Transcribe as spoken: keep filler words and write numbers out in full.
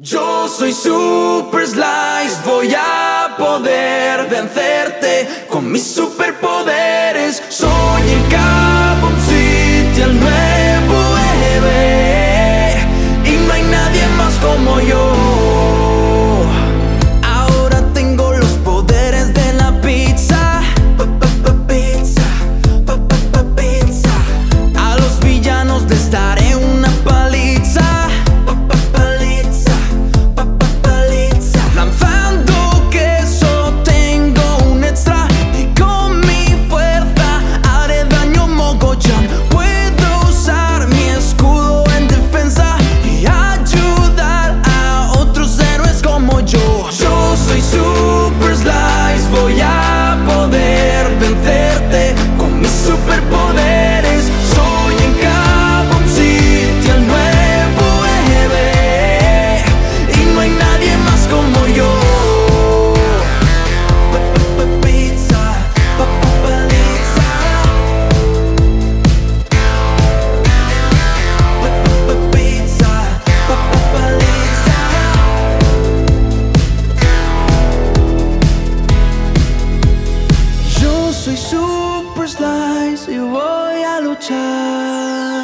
Yo soy Super Slice, voy a poder vencerte con mis superpoderes. Soy el Capón City, el nuevo héroe, y no hay nadie más como yo. Ahora tengo los poderes de la pizza, pa, pa, pa, pizza, pa, pa, pa, pizza. A los villanos les daré una paliza. Soy Super Slice y voy a luchar.